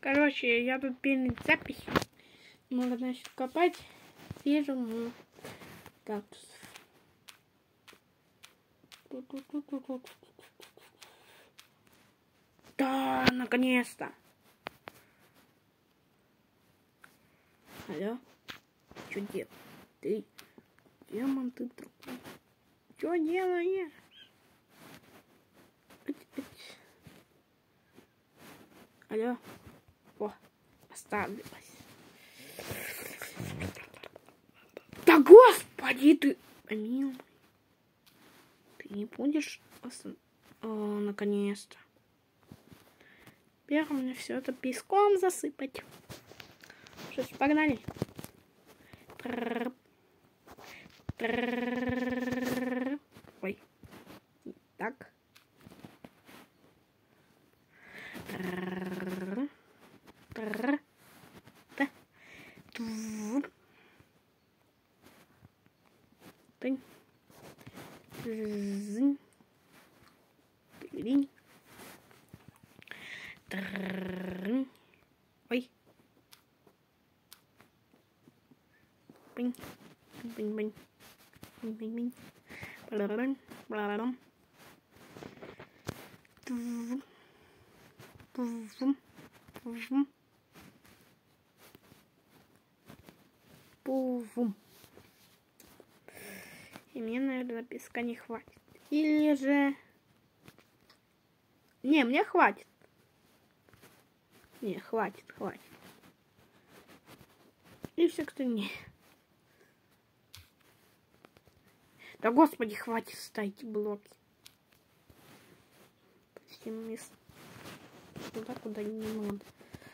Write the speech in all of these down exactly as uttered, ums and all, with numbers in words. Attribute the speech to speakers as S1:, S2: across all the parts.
S1: Короче, я тут перед записью. Можно, значит, копать ферму кактусов. Да, наконец-то. Алло? Что делаешь? Ты демон, ты такой. Что делаешь? Алло? О, оставилась. Да господи ты! Помилуй. Ты не будешь... О, наконец-то. Теперь мне все это песком засыпать. Что ж, погнали. Ой. Так. Тынь. Зынь. Линь. Ой. Бинь. Бинь, бинь. Бинь, бинь, бинь. Бларарам. Бларарам. Тувум. Тувум. Тувум. Пувум. И мне, наверное, песка не хватит. Или же... Не, мне хватит. Не, хватит, хватит. И все, кто не... Да господи, хватит ставить блоки. Почти место. Туда, куда не надо.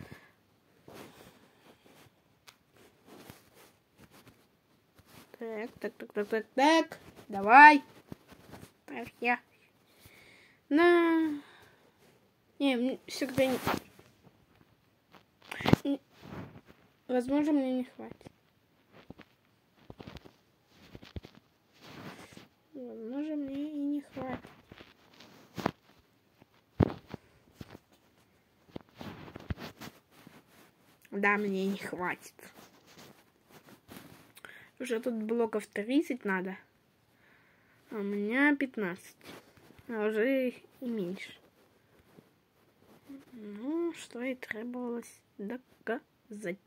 S1: Так, так, так, так, так, так. Давай. Так, я. На. Не, всегда не... не... Возможно, мне не хватит. Возможно, мне и не хватит. Да, мне не хватит. Уже тут блоков тридцать надо. А у меня пятнадцать. А уже и меньше. Ну, что и требовалось доказать.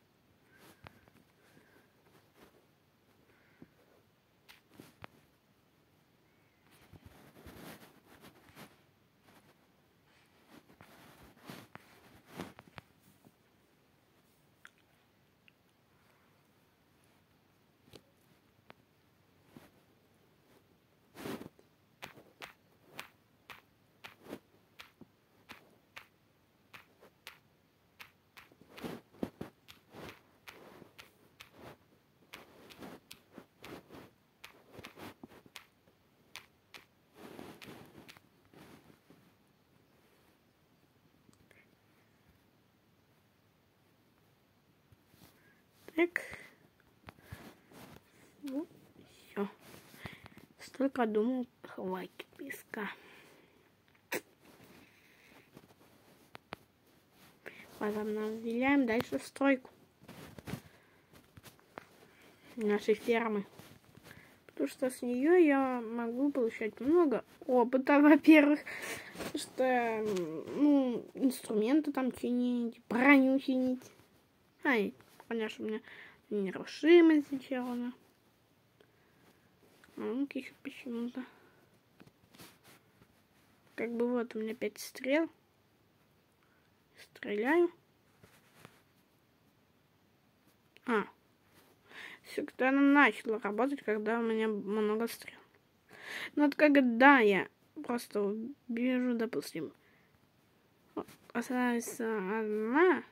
S1: Так. Ну, все. Столько думал, хватит песка. Возобновляем дальше стройку нашей фермы. Потому что с нее я могу получать много опыта, во-первых. Что, ну, инструменты там чинить, броню чинить. Ай, конечно, у меня нерушимость сделана. Ну-ка еще почему-то. Как бы вот у меня пять стрел. Стреляю. А. Все-таки она начала работать, когда у меня много стрел. Но вот когда я просто бежу, допустим, остается одна,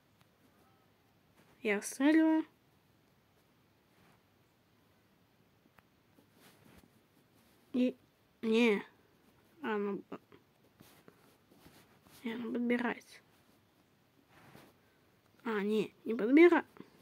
S1: я стреливаю. И не, она, не, она подбирается. А, не, не подбирает.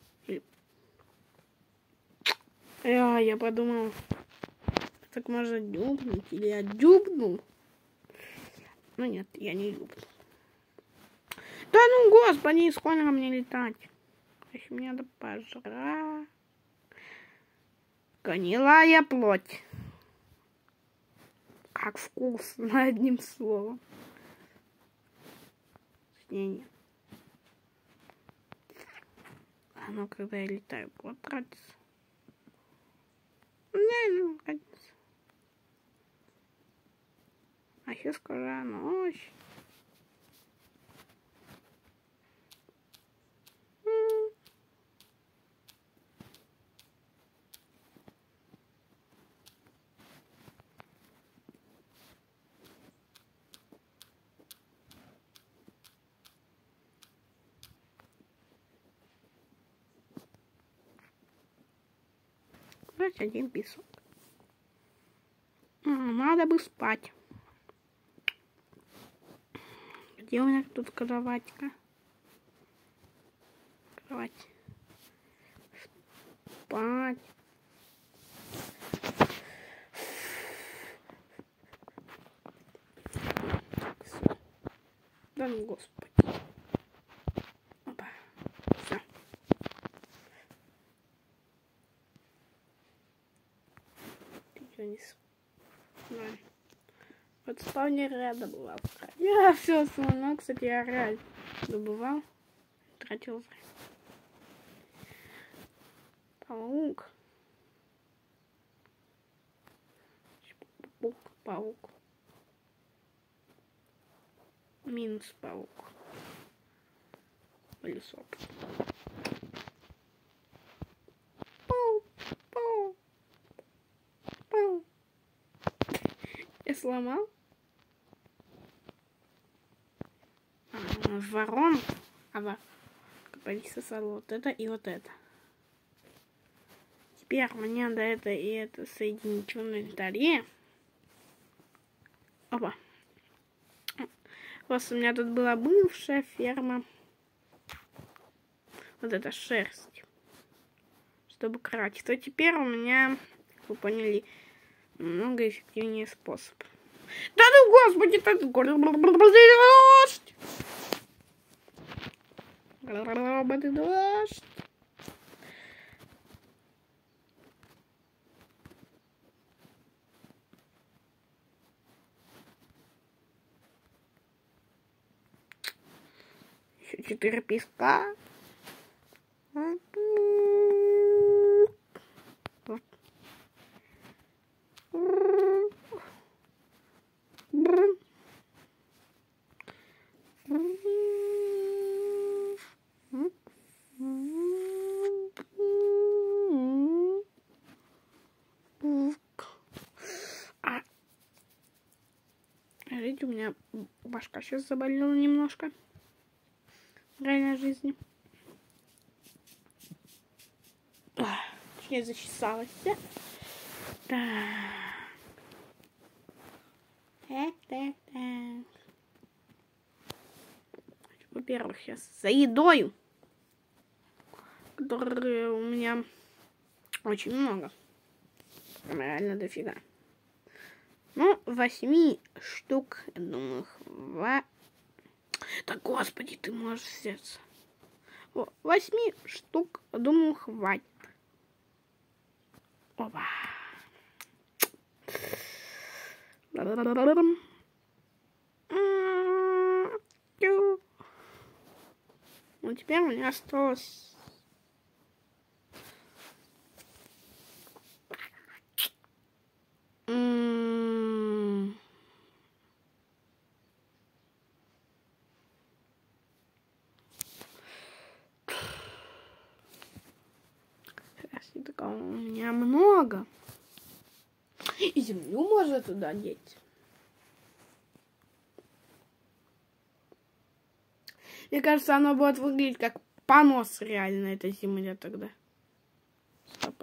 S1: А, я подумал, так можно дюбнуть, или я дюбнул. Ну нет, я не дюбнул. Да ну, господи, сколько мне летать? Еще мне надо пожрать. Гнилая плоть. Как вкусно, одним словом. Не-не. Оно, когда я летаю, вот тратится. Не, не тратится. А сейчас скоро ночь. Брать один песок. Надо бы спать. Где у меня тут кроватька? Кровать. Спать. Да ну, господи. Опа. Все. Не спать. Вот спавнер рядом была. Я все основное, кстати, я реально добывал. Тратил время. Паук. Паук. Паук. Минус паук. Пылесок. Пау. Пау. Пау. Я сломал. А, ворон. А во. Сосал вот это и вот это. Теперь мне надо это и это соединить в инвентаре. Опа. Просто у меня тут была бывшая ферма. Вот это шерсть. Чтобы крафтить. То теперь у меня, как вы поняли, намного эффективнее способ. Да ну господи, это дождь! Роботы дождь. Еще четыре песка. Видите, у меня башка сейчас заболела немножко. В реальной жизни. Точнее, зачесалась. Так. Так, так, так. Во-первых, сейчас за едою, которой у меня очень много. Реально дофига. Ну, восьми штук, я думаю, хватит. Да господи, ты можешь сердце. Восьми штук, думаю, хватит. Опа. Ну, теперь у меня осталось... Такого у меня много. И землю можно туда деть. Мне кажется, оно будет выглядеть как понос реально, этой земля тогда. Стоп.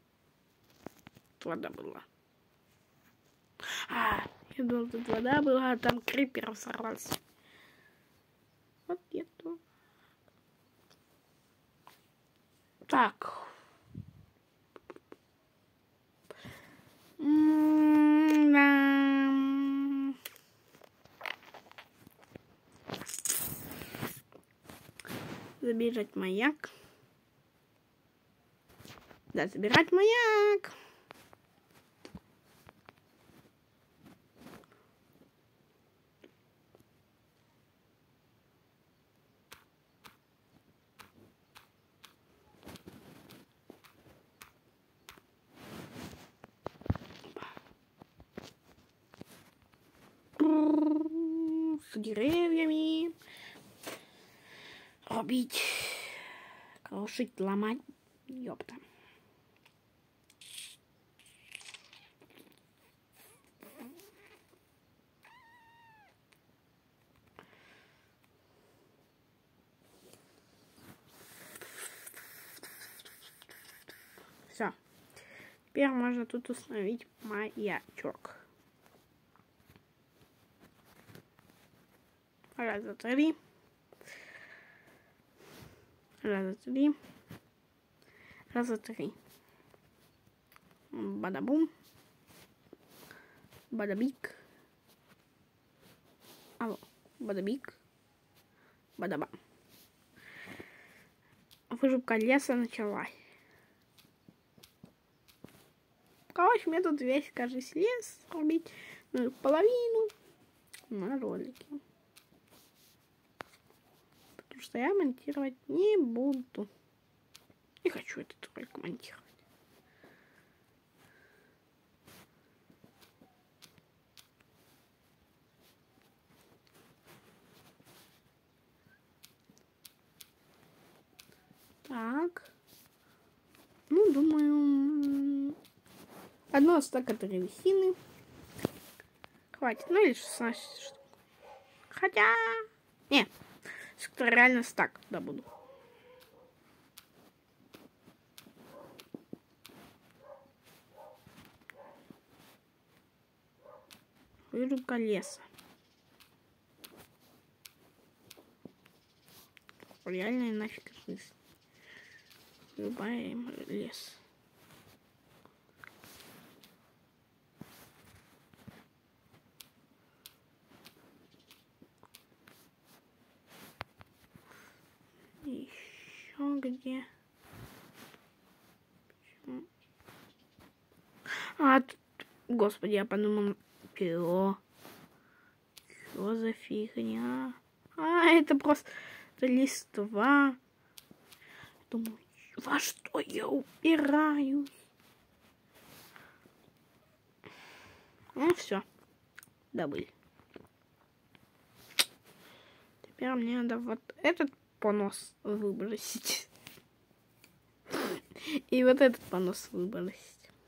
S1: Вода была. А, я думал, тут вода была, а там крипер сорвался. Вот это. Так. Забирать маяк. Да, забирать маяк. С деревьями. Рубить. Крушить, ломать. Ёпта. Все. Теперь можно тут установить маячок. Раз, два, три. Раз, два, три. Раз, два, три. Бадабум. Бадабик. Алло. Бадабик. Бадабам. Вырубка леса началась. Короче, мне тут весь, кажется, лес рубить. Ну, половину на ролике. Потому что я монтировать не буду. Не хочу этот ролик монтировать. Так. Ну, думаю... Одно стака древесины. Хватит. Ну, или шестнадцать штук. Хотя... Не. Скоро реально стак добуду. Вырубка леса. Реально нафиг смысл. Вырубаем лес. Еще где? Почему? А, тут... Господи, я подумал, чего? Что за фигня? А, это просто листва. Думаю, во что я упираюсь? Ну, все. Добыли. Теперь мне надо вот этот понос выбросить. И вот этот понос выбросить.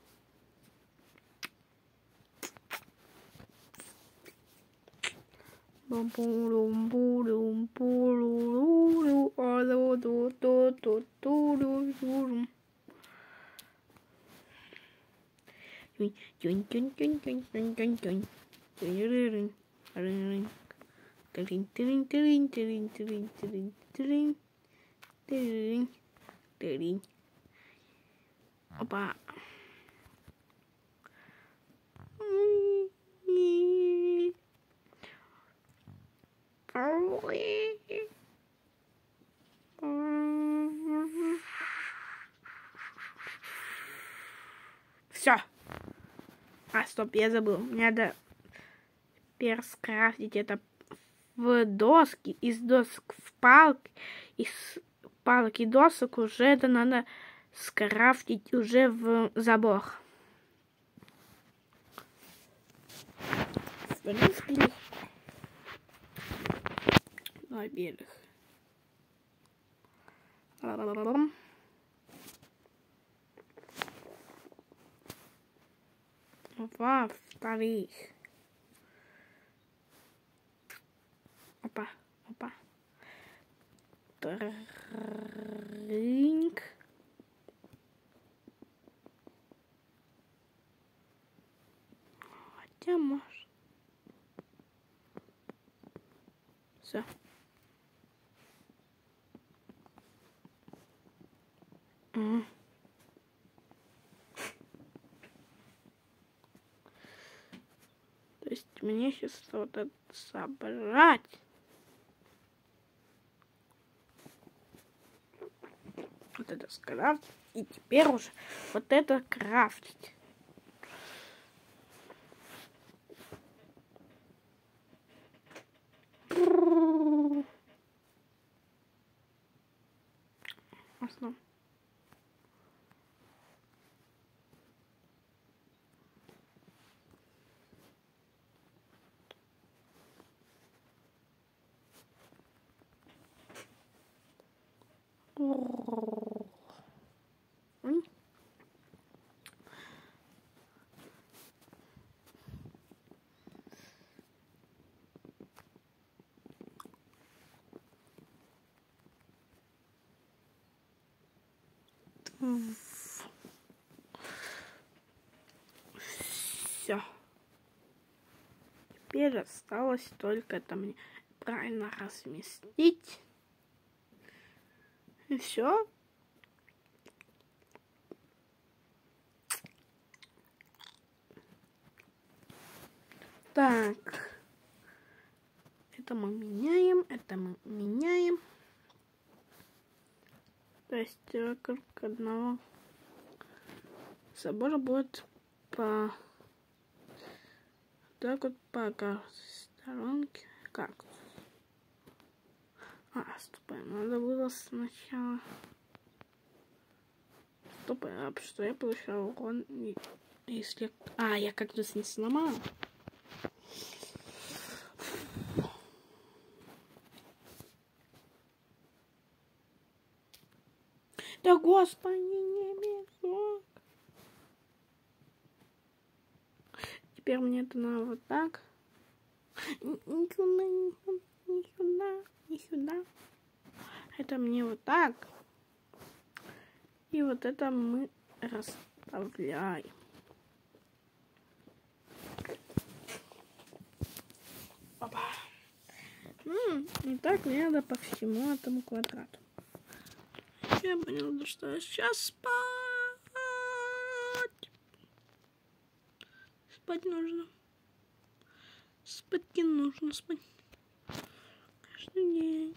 S1: Опа. Все. А, стоп, я забыл. Мне надо теперь скрафтить это в доски, из досок в палки, из палок и досок уже это надо скрафтить уже в забор. В принципе, легко. Во-первых. Во-вторых. Опа, опа. Тринк. Хотя может. Все. Mm. То есть мне сейчас вот это собрать. вот это скрафтить. И теперь уже вот это крафтить. Основ. Все. Теперь осталось только это мне правильно разместить. И все. Так. Это мы меняем, это мы меняем. То есть вокруг одного собора будет по так вот по сторонке кактус. А, стоп, надо было сначала. Стоп, а что я получал урон, если... А, я кактус не сломал. Да господи, не безок. Теперь мне это надо вот так. Не сюда, не сюда, не сюда. Это мне вот так. И вот это мы расставляем. Опа. Ну, и так надо по всему этому квадрату. Я понял, что я сейчас спать. Спать нужно. Спать не нужно, спать. Каждый день.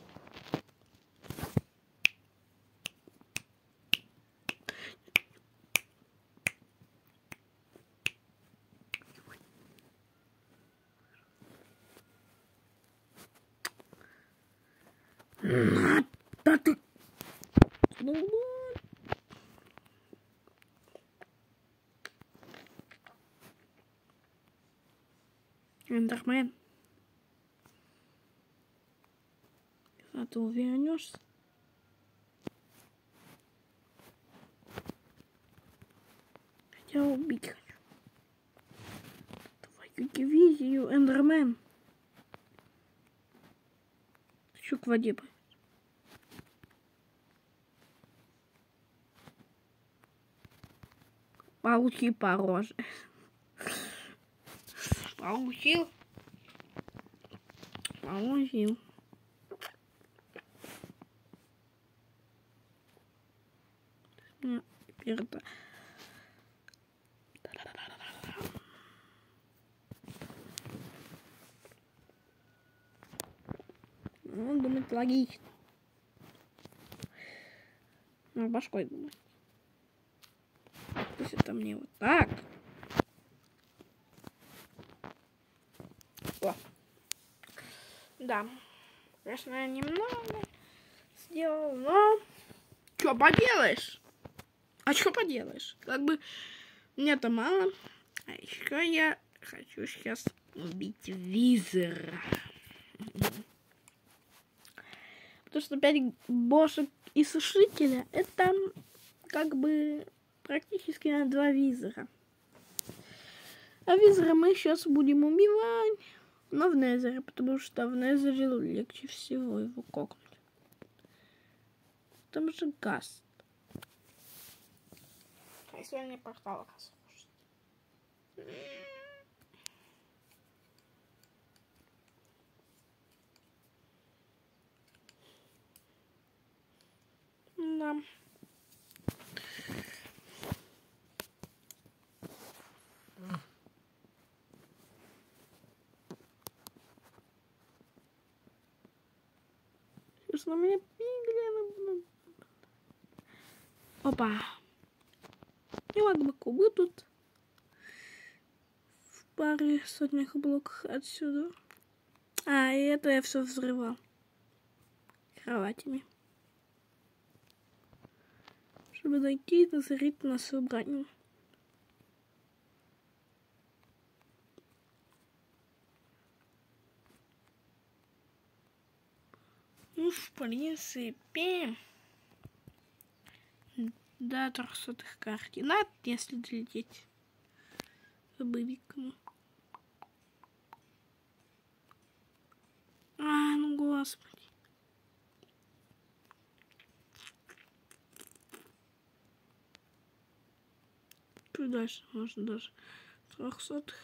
S1: Да ты... Эндермен. А ты увернешься? Хотя убить хочу. Твою дивизию, Эндермен. Ты что к воде пойдешь? Получи по роже. Получил. Получил. Нет, теперь это... Он думает логично. Ну, башкой думает. То есть это мне вот так. О. Да. Конечно, я немного сделал, но... Что поделаешь? А что поделаешь? Как бы мне-то мало. А еще я хочу сейчас убить визера. Потому что пять бошек и сушителя это как бы практически на два визера. А визера мы сейчас будем убивать, но в Незере, потому что в Незере легче всего его кокнуть. Там же газ. А если он не портал разрушит? Да. Сейчас на меня пиглины. Опа. И вот бакубы тут в паре сотнях блоках отсюда. А, и это я все взрывал кроватями. Чтобы дойти и назарить на собранию. Ну, в принципе, до трехсотых координат, если долететь быбиком. А, ну господи. Чуть дальше, можно даже трехсотых.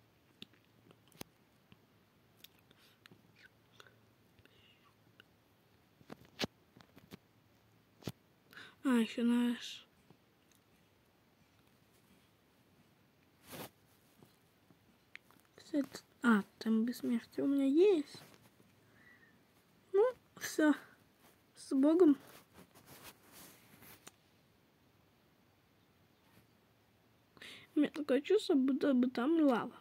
S1: А, еще наш. Кстати, а, там бессмертие у меня есть. Ну, все. С Богом. У меня такое чувство, будто бы там лава.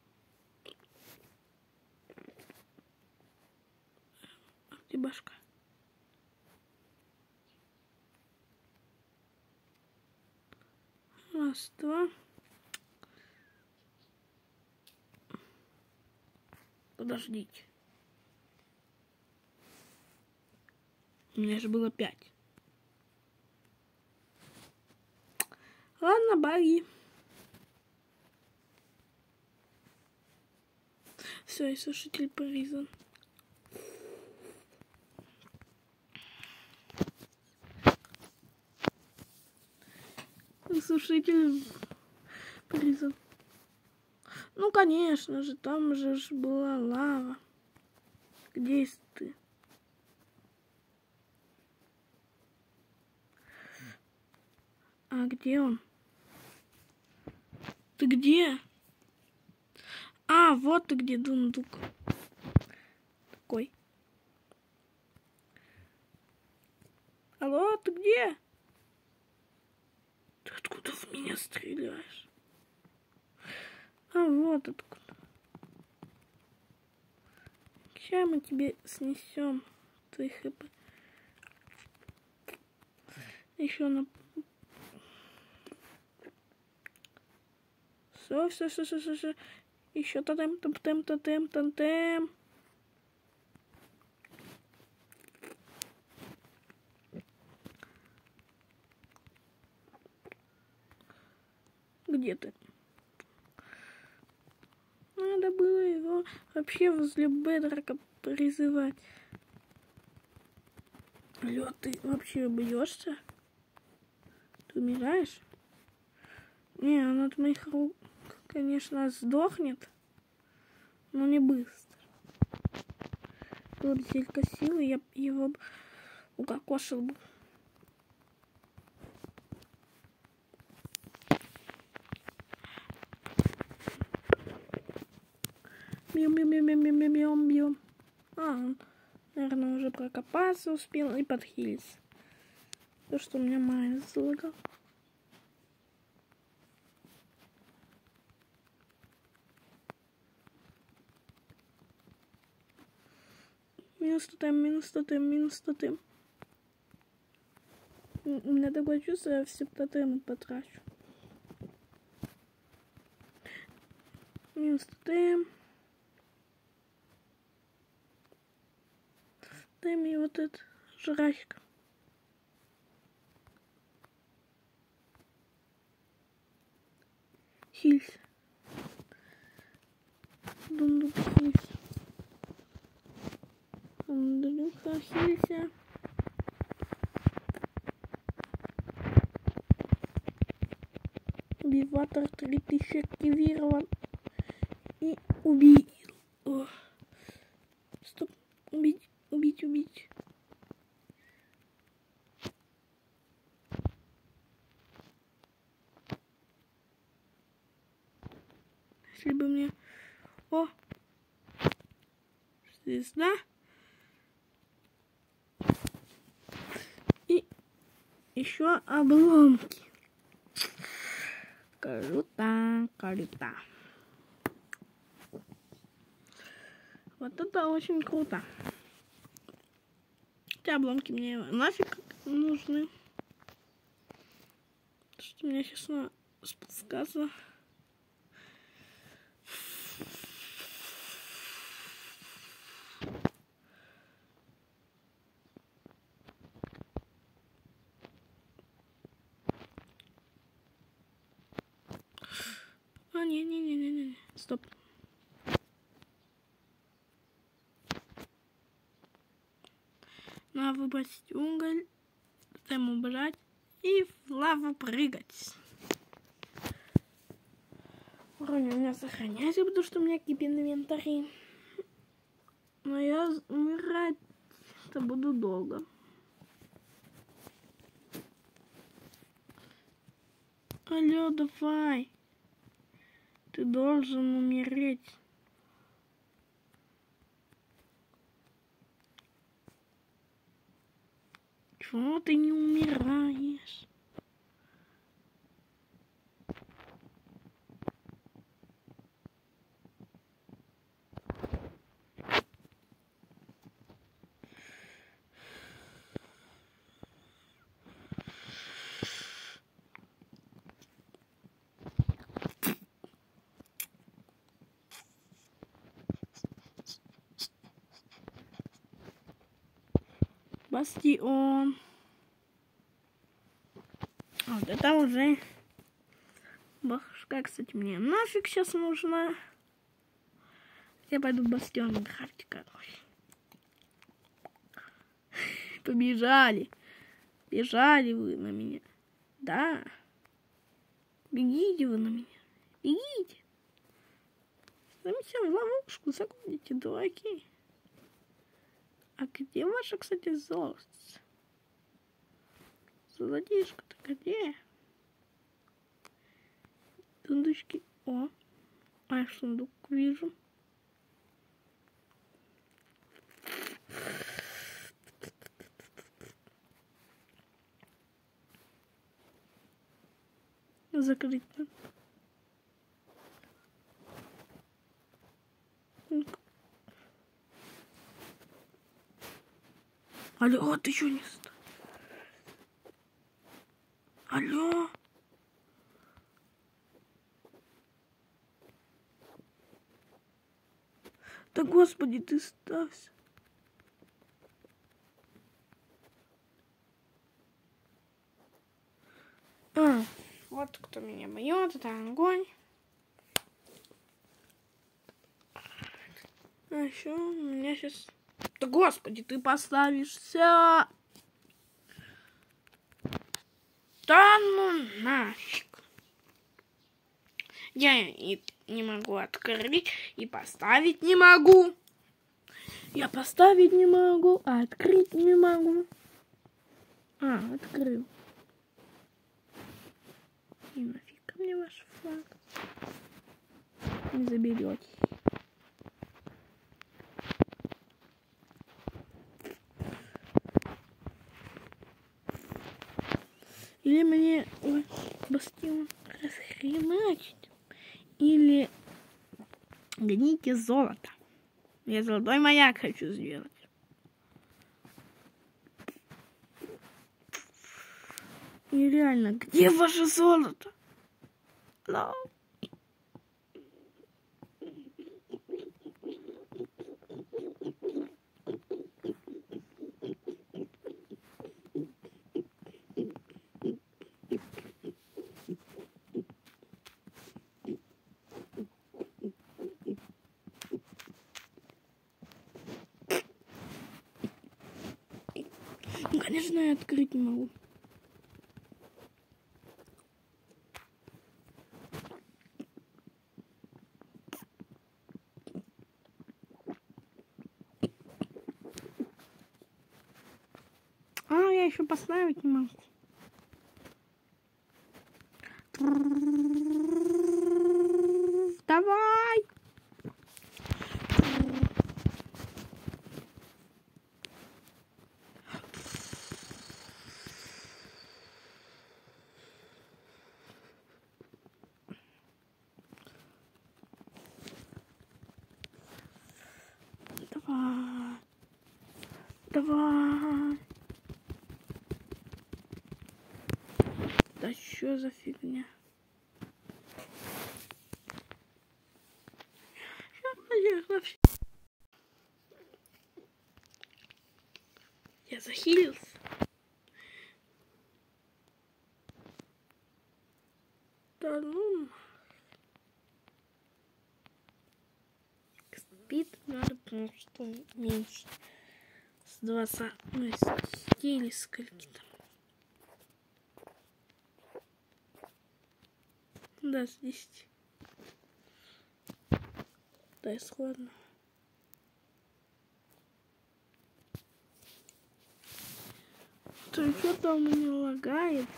S1: А где башка? Раз, два. Подождите. У меня же было пять. Ладно, баги. Все, и сушитель порезан. Сушитель порезан. Ну, конечно же, там же была лава. Где есть ты? А где он? Ты где? А, вот ты где, дундук. Такой. Алло, ты где? Ты откуда в меня стреляешь? А, вот откуда. Сейчас мы тебе снесем твои хп. Еще на... Все, все, все, все, все, все. Еще тотем, тотем, тотем, тотем. Где ты? Надо было его вообще возле бедрока призывать. Алло, ты вообще бьешься? Ты умираешь? Не, он от моих рук, конечно, сдохнет, но не быстро. Было бы столько силы, я его укокошил бы. Бьем, бьем, бьем, бьем, бьем, бьем, бьем. А, он, наверное, уже прокопаться успел и подхилиться. То, что у меня майн залагал. Минус тотем, минус тотем, минус тотем. У меня такое чувство, я все тотемы потрачу. Минус тотем. Дай мне вот этот жрачка. Хильс. Дундук хильс. Дундука хилься. Убиватор три тысячи активирован. И убил. О. Стоп. Убить, убить, убить. Если бы мне... О! Звезда. И еще обломки. Круто, круто. Вот это очень круто. Эти обломки мне нафиг нужны. Что мне сейчас надо спускаться. А, не-не-не-не-не. Стоп. Надо выбросить уголь, затем убрать и в лаву прыгать. Уровень у меня сохраняется, потому что у меня кипит инвентарь. Но я умирать-то буду долго. Алло, давай. Ты должен умереть. Чего ты не умираешь? Бастион. Вот это уже башка, кстати, мне нафиг сейчас нужна. Я пойду в бастион играть, короче. Побежали. Бежали вы на меня. Да. Бегите вы на меня. Бегите. Сами себя в ловушку загоните, дураки. А где ваша, кстати, золото? Золотишко-то где? Сундучки. О, а я сундук вижу. Закрыть. Алло, ты что не ст... Алло. Да господи, ты ставься. А, вот кто меня бьет, это огонь. А еще у меня сейчас... Да господи, ты поставишься. Да ну нафиг. Я и не могу открыть, и поставить не могу. Я поставить не могу, а открыть не могу. А, открыл. И нафиг мне ваш флаг. Не заберете. Или мне ой, бастион расхреначить, или гоните золото. Я золотой маяк хочу сделать. И реально, где ваше золото? No. Ну, конечно, я открыть не могу. А, я еще поставить не могу. Давай! Давай. Да что за фигня? Я захилился. Да ну. Спид надо, потому что меньше. С двадцати, ну, из десяти или скольки там. Да, с десяти. Да, исходно. То что-то у меня лагает.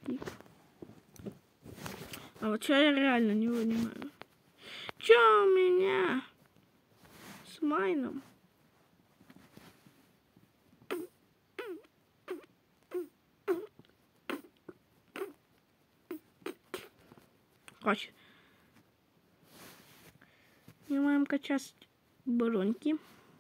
S1: А вот что я реально не понимаю. Что у меня с майном? Короче. Не маем качать броньки.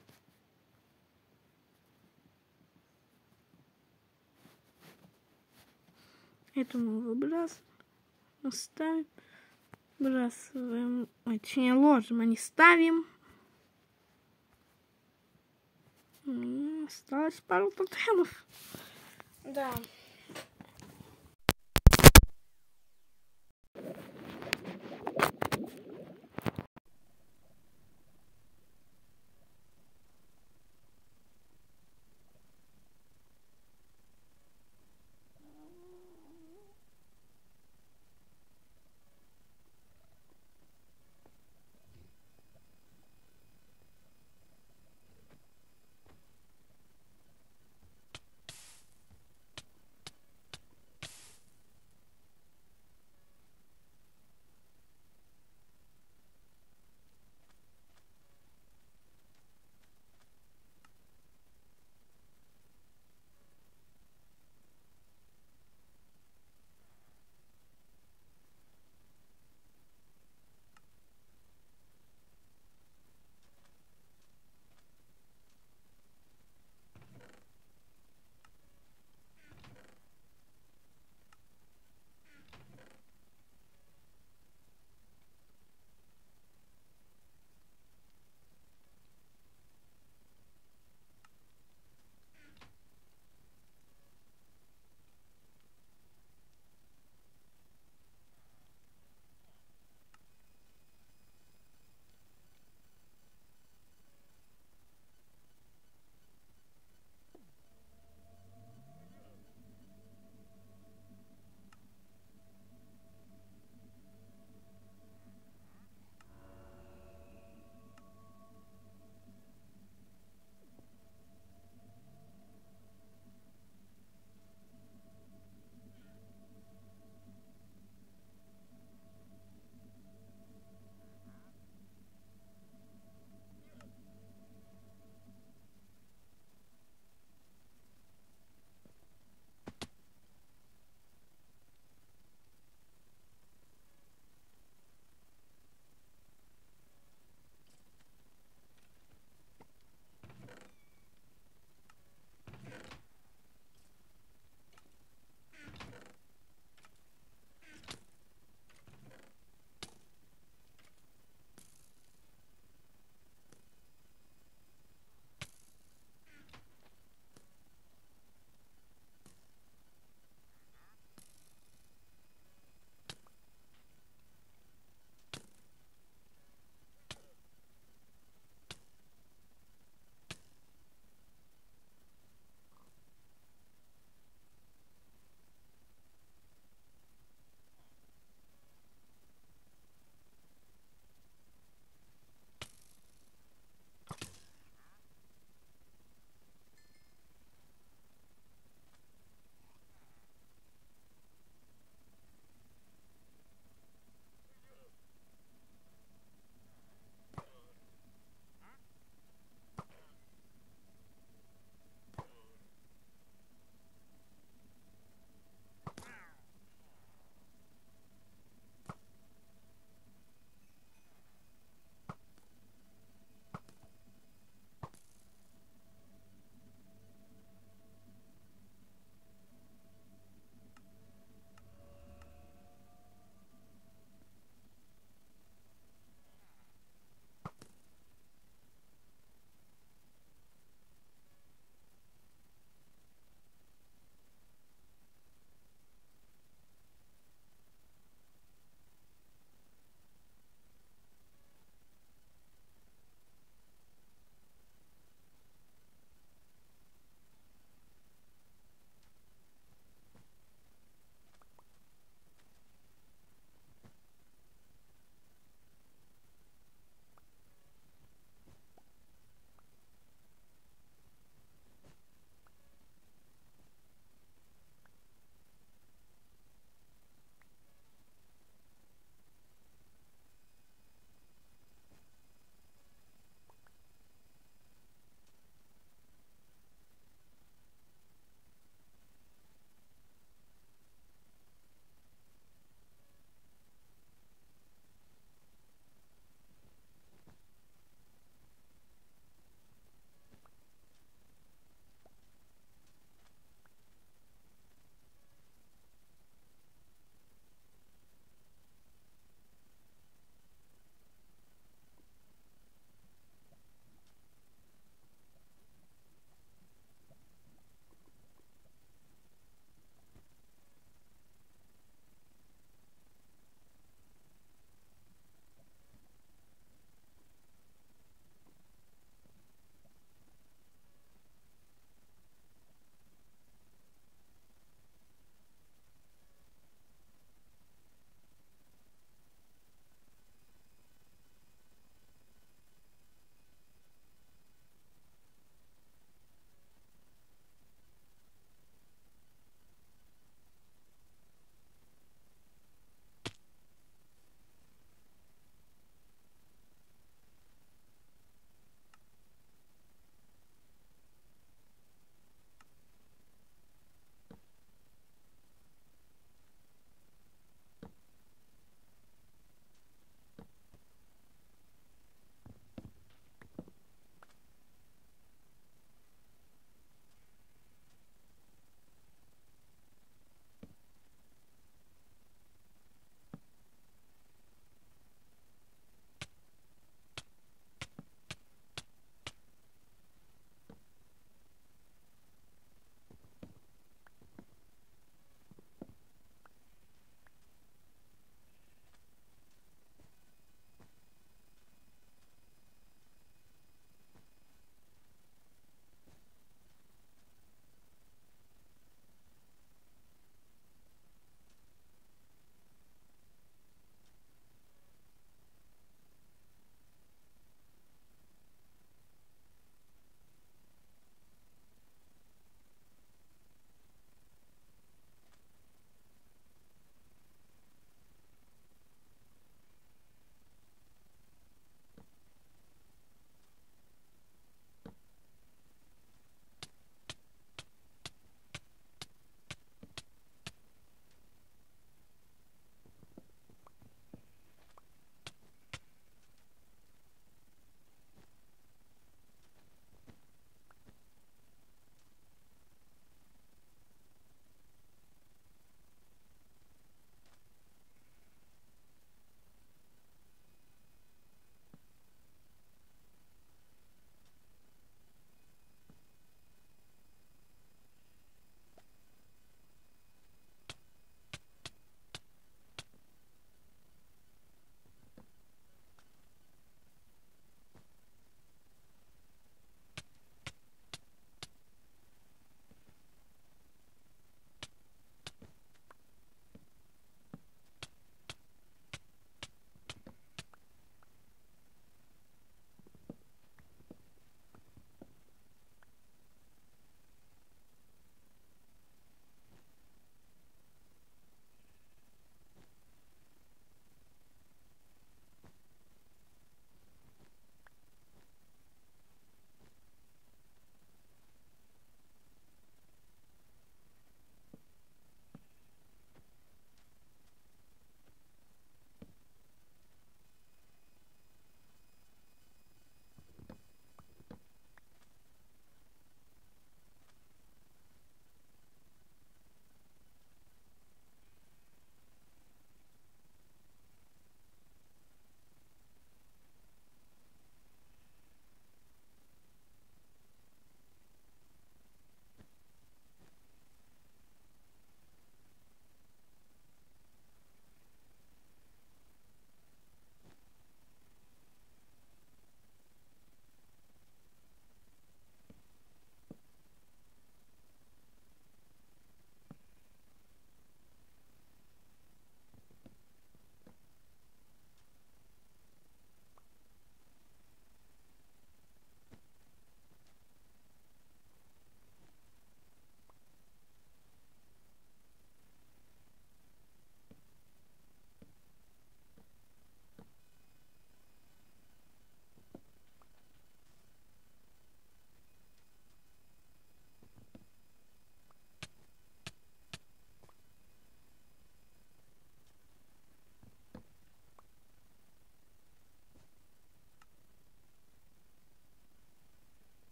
S1: Это мы выбрасываем. Ставим. Выбрасываем. Ой, точнее ложим, а не ставим. Осталось пару тотемов. Да.